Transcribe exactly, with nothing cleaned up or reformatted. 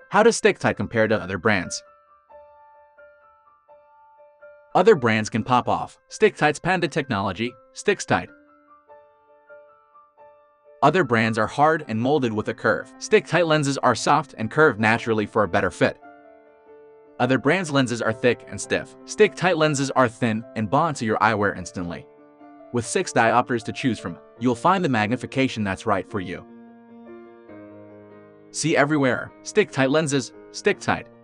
How does Sticktite compare to other brands? Other brands can pop off. Sticktite's patented technology, Sticktite. Other brands are hard and molded with a curve. Sticktite lenses are soft and curved naturally for a better fit. Other brands' lenses are thick and stiff. Sticktite lenses are thin and bond to your eyewear instantly. With six diopters to choose from, you'll find the magnification that's right for you. See everywhere. Sticktite lenses, Sticktite.